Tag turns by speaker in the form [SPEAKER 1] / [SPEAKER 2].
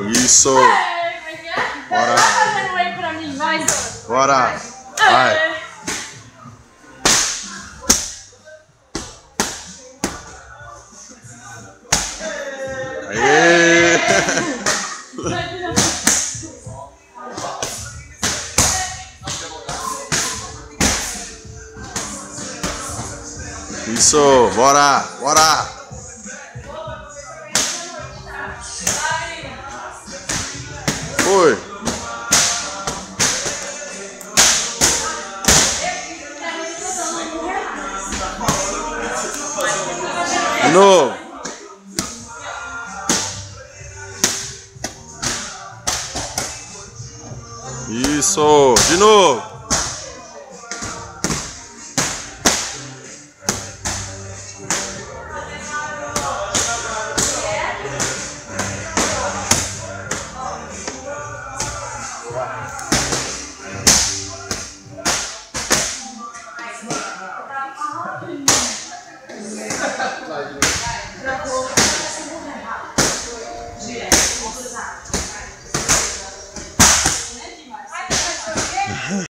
[SPEAKER 1] Isso. Bora. Bora. Vai. Aê. Isso, bora, bora. Foi. De novo. Isso, de novo.